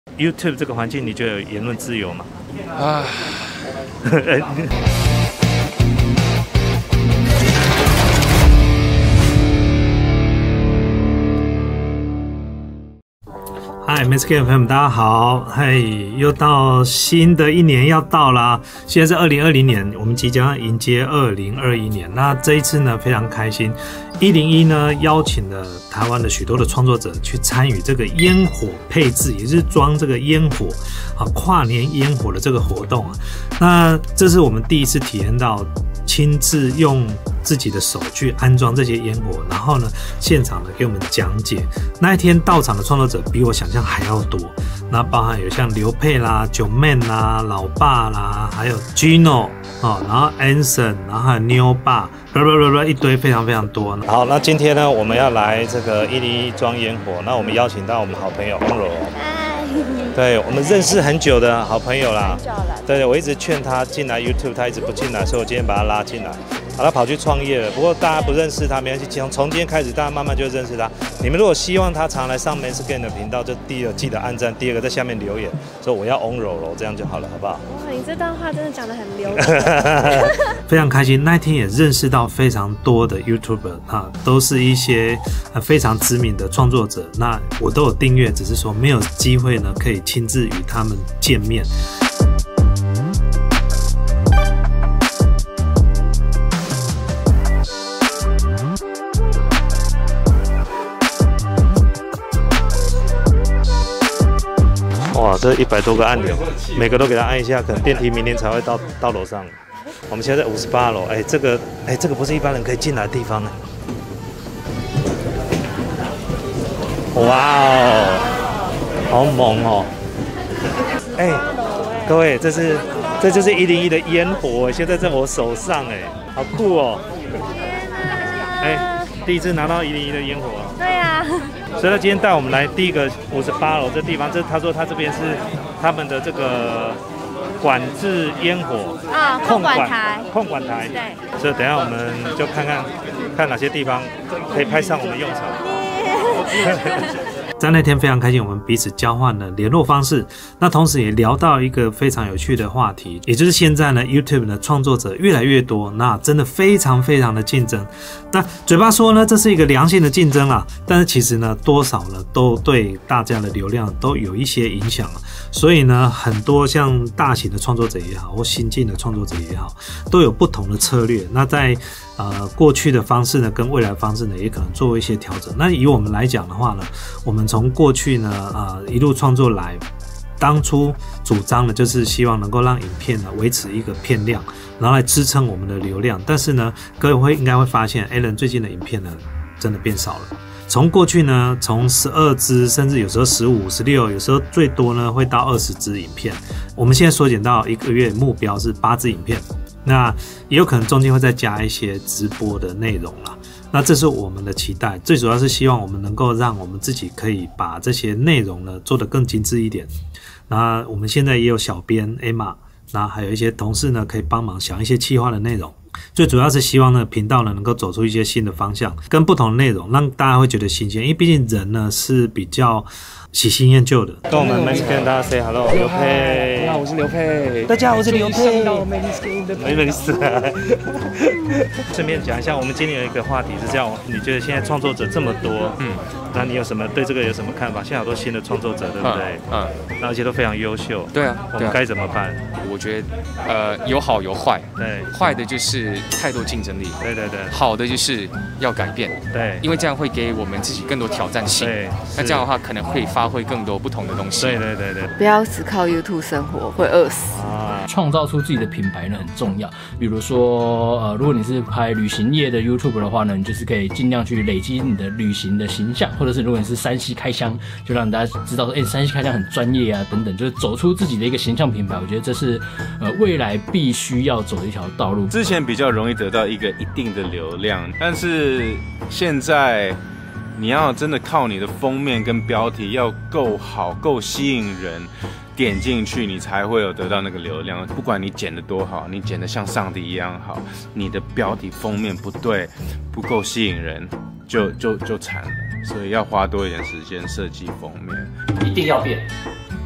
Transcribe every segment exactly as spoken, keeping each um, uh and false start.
YouTube 这个环境，你觉得有言论自由吗？ 啊。 嗨 ，Miss K 的朋友们，大家好！嗨，又到新的一年要到啦，现在是二零二零年，我们即将迎接二零二一年。那这一次呢，非常开心，一零一呢邀请了台湾的许多的创作者去参与这个烟火配置，也就是装这个烟火啊，跨年烟火的这个活动啊。那这是我们第一次体验到亲自用自己的手去安装这些烟火，然后呢，现场呢给我们讲解。那一天到场的创作者比我想象还要多，那包含有像刘佩啦、九妹啦、老爸啦，还有 Gino 哦，然后 Anson， 然后还有妞爸，blah blah blah blah 一堆非常非常多。好，那今天呢，我们要来这个一零一装烟火，那我们邀请到我们好朋友翁柔。对，我们认识很久的好朋友啦。对，我一直劝他进来 YouTube， 他一直不进来，所以我今天把他拉进来。好，他跑去创业了，不过大家不认识他没关系，从从今天开始，大家慢慢就认识他。你们如果希望他常来上 Miss K 的频道，就第一个记得按赞，第二个在下面留言，说我要翁柔柔，这样就好了，好不好？ 哇，你这段话真的讲得很流利。 非常开心，那一天也认识到非常多的 YouTuber 啊，都是一些非常知名的创作者。那我都有订阅，只是说没有机会呢，可以亲自与他们见面。哇，这一百多个按钮，每个都给他按一下，可能电梯明天才会到到楼上。我们现在在五十八楼，哎，这个，哎，这个不是一般人可以进来的地方哎。哇哦，好猛哦！哎，各位，这是这就是一零一的烟火，现在在我手上哎，好酷哦！哎，第一次拿到一零一的烟火。 对呀。 所以他今天带我们来第一个五十八楼这地方，这他说他这边是他们的这个管制烟火啊，控管台， 控管台。 对。 所以等一下我们就看看看哪些地方可以派上我们用场。在那天非常开心，我们彼此交换了联络方式，那同时也聊到一个非常有趣的话题，也就是现在呢 YouTube 的创作者越来越多，那真的非常非常的竞争。那嘴巴说呢这是一个良性的竞争啦，但是其实呢多少呢都对大家的流量都有一些影响，所以呢很多像大型的创作者也好，或新进的创作者也好，都有不同的策略。那在呃过去的方式呢跟未来的方式呢也可能做一些调整。那以我们来讲的话呢，我们从过去呢，啊、呃，一路创作来，当初主张的就是希望能够让影片呢维持一个片量，然后来支撑我们的流量。但是呢，各位会应该会发现 ，Alan 最近的影片呢真的变少了。从过去呢，从十二支，甚至有时候十五、十六，有时候最多呢会到二十支影片。我们现在缩减到一个月目标是八支影片，那也有可能中间会再加一些直播的内容啦。那这是我们的期待，最主要是希望我们能够让我们自己可以把这些内容呢做得更精致一点。那我们现在也有小编 Emma， 那还有一些同事呢可以帮忙想一些企划的内容。最主要是希望呢频道呢能够走出一些新的方向，跟不同的内容，让大家会觉得新鲜。因为毕竟人呢是比较喜新厌旧的。跟我们 Miss K 跟大家 say hello， 刘佩。 大家好，我是刘佩。 大家好，我是刘佩。 没没事。顺便讲一下，我们今天有一个话题是这样：你觉得现在创作者这么多，嗯，那你有什么对这个有什么看法？现在好多新的创作者，对不对？嗯。那而且都非常优秀。 对啊。 我们该怎么办？ 我觉得，呃，有好有坏。 对。 坏的就是太多竞争力。 对对对。 好的就是要改变。 对。 因为这样会给我们自己更多挑战性。对。那这样的话，可能会发挥更多不同的东西。 对对对对。 不要只靠 YouTube 生活，会饿死。 啊。 创造出自己的品牌呢很重要。比如说，呃，如果你是拍旅行业的 YouTube 的话呢，你就是可以尽量去累积你的旅行的形象，或者是如果你是山西开箱，就让大家知道说，哎、欸，山西开箱很专业啊，等等，就是走出自己的一个形象品牌。我觉得这是呃未来必须要走的一条道路。 之前比较容易得到一个一定的流量，但是现在你要真的靠你的封面跟标题要够好、够吸引人。点进去，你才会有得到那个流量。不管你剪得多好，你剪得像上帝一样好，你的标题封面不对，不够吸引人，就就就惨了。所以要花多一点时间设计封面。 一定要变，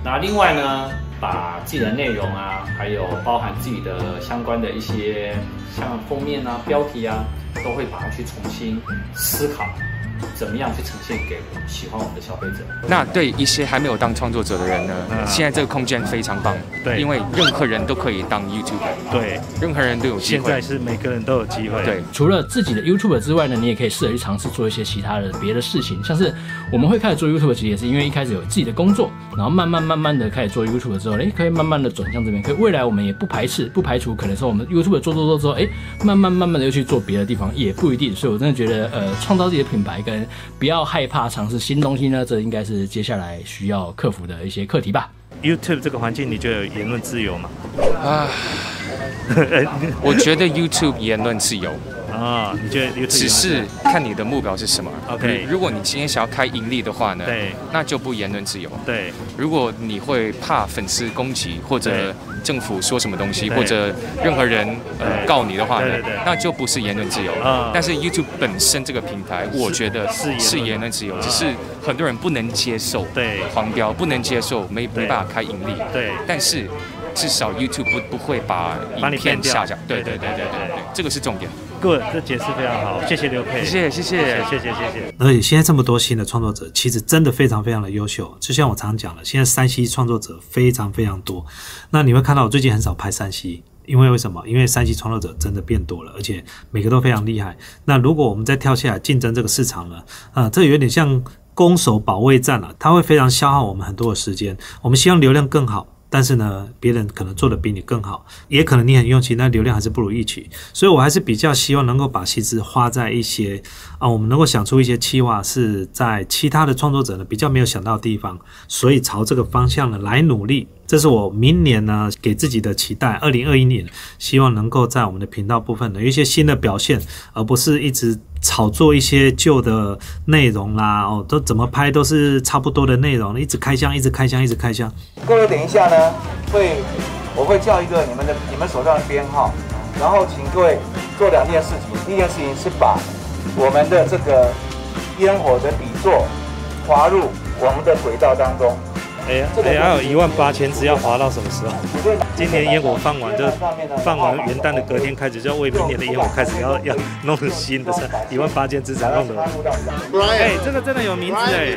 那另外呢，把自己的内容啊，还有包含自己的相关的一些像封面啊、标题啊，都会把它去重新思考，怎么样去呈现给喜欢我们的消费者。 那对一些还没有当创作者的人呢，嗯、现在这个空间非常棒，对，因为任何人都可以当 YouTuber， 对，任何人都有机会。 现在是每个人都有机会。 对， 除了自己的 YouTuber 之外呢，你也可以试着去尝试做一些其他的别的事情，像是我们会开始做 YouTuber， 其实也是因为一开始有自己的工作，然后慢慢慢慢的开始做 YouTuber 之后，哎，可以慢慢的转向这边。可以未来我们也不排斥，不排除可能说我们 YouTuber 做做做之后，哎，慢慢慢慢的又去做别的地方，也不一定。所以我真的觉得，呃，创造自己的品牌跟不要害怕尝试新东西呢，这应该是接下来需要克服的一些课题吧。 YouTube 这个环境，你觉得有言论自由吗？ 啊，我觉得 YouTube 言论自由。 啊、哦，你觉得 YouTube 只是看你的目标是什么 ？OK， 如果你今天想要开盈利的话呢，对，那就不言论自由。对，如果你会怕粉丝攻击或者政府说什么东西，或者任何人呃告你的话呢，对对对，那就不是言论自由。嗯、但是 YouTube 本身这个平台，我觉得是言论自由，只是很多人不能接受对黄标，不能接受没没办法开盈利。对，但是至少 YouTube 不不会把影片下架。对对对对对对，这个是重点。 Good， 这解释非常好，谢谢刘佩， 谢谢谢谢谢谢谢谢。而且现在这么多新的创作者，其实真的非常非常的优秀。就像我常讲的，现在三 C 创作者非常非常多。那你会看到我最近很少拍三 C， 因为为什么？因为三 C 创作者真的变多了，而且每个都非常厉害。那如果我们再跳下来竞争这个市场呢？啊、呃，这有点像攻守保卫战了、啊，它会非常消耗我们很多的时间。我们希望流量更好。但是呢，别人可能做的比你更好，也可能你很用心，但流量还是不如预期。所以我还是比较希望能够把心思花在一些啊，我们能够想出一些企划是在其他的创作者呢比较没有想到的地方，所以朝这个方向呢来努力。这是我明年呢给自己的期待，二零二一年希望能够在我们的频道部分呢有一些新的表现，而不是一直炒作一些旧的内容啦，哦，都怎么拍都是差不多的内容，一直开箱，一直开箱，一直开箱。 各位等一下呢，会我会叫一个你们的你们手上的编号，然后请各位做两件事情。第一件事情是把我们的这个烟火的底座滑入我们的轨道当中。 哎呀，哎呀，有一万八千只要滑到什么时候？今年烟火放完就放完元旦的隔天开始，就要为明年的烟火开始要要弄新的，是一万八千只才弄的。哎，这个真的有名字哎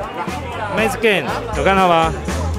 ，Maze Game 有看到吗？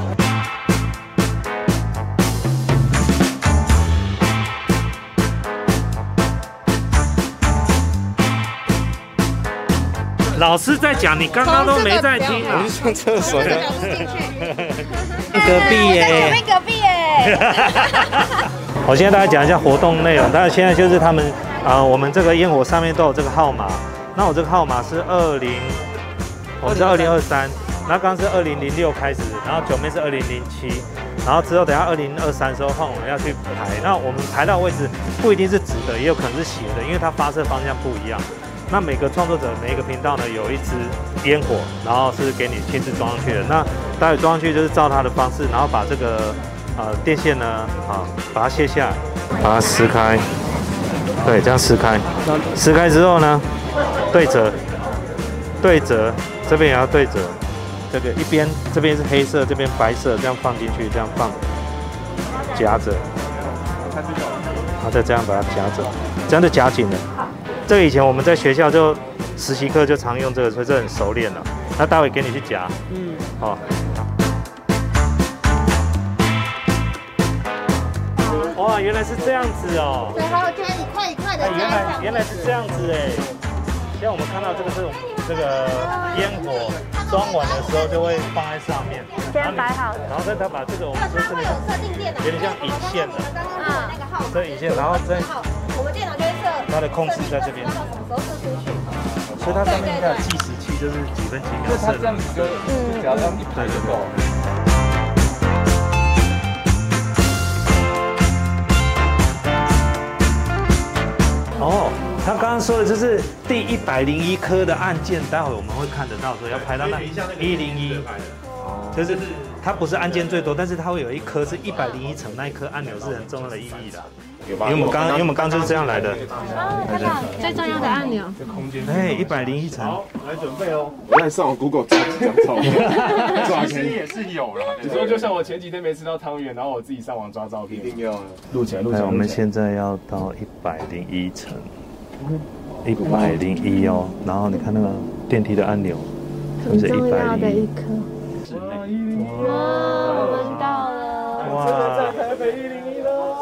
老师在讲，你刚刚都没在听。 我去上厕所了。 隔壁耶， 隔壁耶。 我现在大概讲一下活动内容。但是现在就是他们啊、呃，我们这个烟火上面都有这个号码。那我这个号码是二零，我们是二零二三。那刚刚是二零零六开始，然后九妹是二零零七，然后之后等下二零二三的时候换我们要去排。那我们排到的位置不一定是直的，也有可能是斜的，因为它发射方向不一样。那每个创作者每一个频道呢有一支烟火，然后是给你亲自装上去的。那待会装上去就是照它的方式，然后把这个呃电线呢啊把它卸下来，把它撕开，对，这样撕开。撕开之后呢，对折，对折，这边也要对折。这个一边这边是黑色，这边白色，这样放进去，这样放，夹着，然后再这样把它夹着，这样就夹紧了。这个以前我们在学校就实习课就常用这个，所以这很熟练了。那待会给你去夹，嗯，好。哇，原来是这样子哦。 对，还有加一块一块的。 原来原来是这样子哎。现在我们看到这个是我们这个烟火装完的时候就会放在上面， 先摆好， 然后再他把这个我们说这里有点像引线的， 啊， 这引线，然后再我们电脑就会设它的控制在这边，所以它上面应该有计时器，就是几分几秒设的， 嗯，只要这样一排就够了。 哦，他刚刚说的就是第一百零一颗的按键，待会我们会看得到，说要排到那一零一，就是它不是按键最多，但是它会有一颗是一百零一层，那一颗按钮是很重要的意义的。因为我们刚，因为我们刚就是这样来的。 哦，看到最重要的按钮。 哎，一百零一层。 好，来准备哦。我在上网 Google 讲照片，抓钱也是有啦。你说就像我前几天没吃到汤圆，然后我自己上网抓照片，一定要录起来，录起来。 我们现在要到一百零一层，一百零一哦。然后你看那个电梯的按钮，是不是一百零一？ 哇，我们到了。 哇， 在台北一零一了。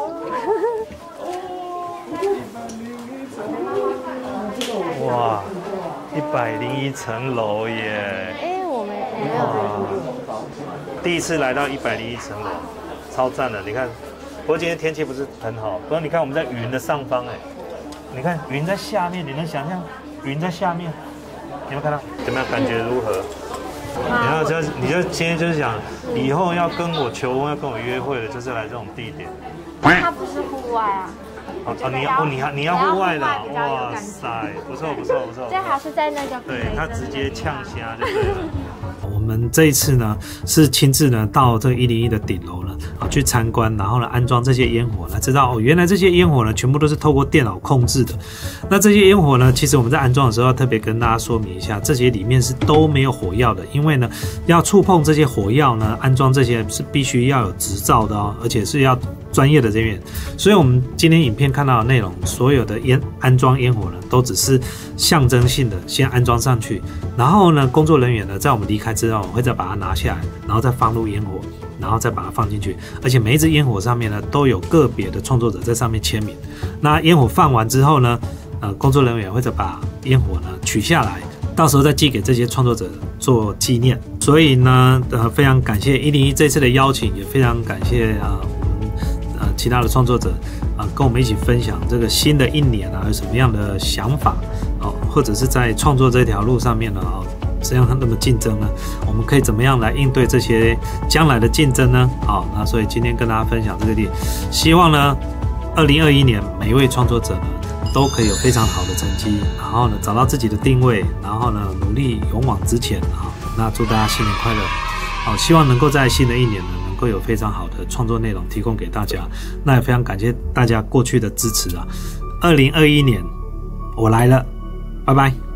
哇，一百零一层楼耶！ 哎，我们没有。 第一次来到一百零一层楼，超赞的。你看，不过今天天气不是很好，不过你看我们在云的上方哎，你看云在下面，你能想象云在下面？有没有看到？怎么样？感觉如何？然后就你就今天就是想，以后要跟我求婚、要跟我约会的，就是来这种地点。 它不是户外啊。 哦哦，你要哦，你还你要户外的，哇塞，不错不错不错。 最好是在那个对，他直接呛虾就对了。我们这一次呢是亲自呢到这一零一的顶楼呢啊去参观，然后呢安装这些烟火呢，知道哦原来这些烟火呢全部都是透过电脑控制的。那这些烟火呢，其实我们在安装的时候要特别跟大家说明一下，这些里面是都没有火药的，因为呢要触碰这些火药呢，安装这些是必须要有执照的哦，而且是要专业的人员。所以我们今天影片看到的内容，所有的烟安装烟火呢，都只是象征性的先安装上去，然后呢工作人员呢在我们离开之后会再把它拿下来，然后再放入烟火，然后再把它放进去，而且每一支烟火上面呢都有个别的创作者在上面签名。那烟火放完之后呢，呃工作人员会再把烟火呢取下来，到时候再寄给这些创作者做纪念。所以呢，呃非常感谢一零一这次的邀请，也非常感谢啊、呃、我们呃其他的创作者啊、呃、跟我们一起分享这个新的一年啊有什么样的想法哦，或者是在创作这条路上面呢啊。哦怎样那么竞争呢？我们可以怎么样来应对这些将来的竞争呢？好，那所以今天跟大家分享这个点，希望呢，二零二一年每一位创作者呢都可以有非常好的成绩，然后呢找到自己的定位，然后呢努力勇往直前啊！那祝大家新年快乐！好，希望能够在新的一年呢能够有非常好的创作内容提供给大家。那也非常感谢大家过去的支持啊！二零二一年我来了，拜拜。